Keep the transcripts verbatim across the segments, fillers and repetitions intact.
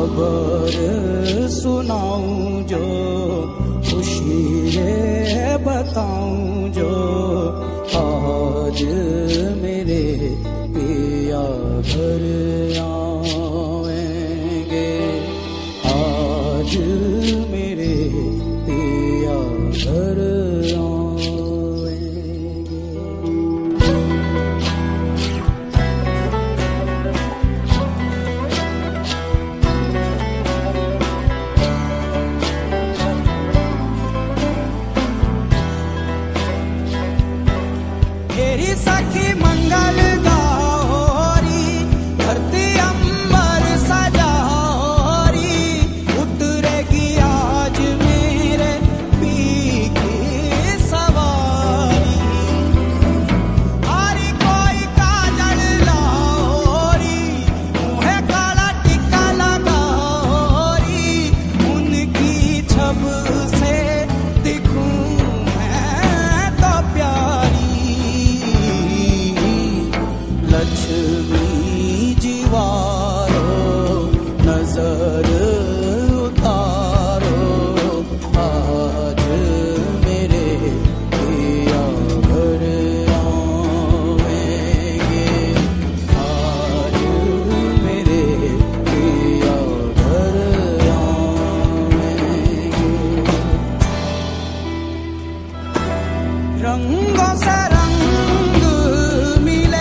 खबर सुनाऊं जो, खुशी रे बताऊं जो, आज मेरे पिया घर आएंगे, आज मेरे पिया घर मेरी सखी मंगल गौरी, धरती अंबर सजारी, उतरेगी आज मेरे पी की सवारी। आरी कोई काजल लाओरी, मुँहे काला टिक्का लगाओरी, उनकी छब से दिखूं मैं तो प्यारी। लक्ष्मी जीवारो नजर उतारो, आज मेरे पिया घर आएंगे, आज मेरे पिया घर आएंगे। रंगों से रंग मिले,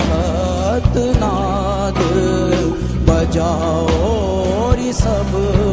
बजाओ री सब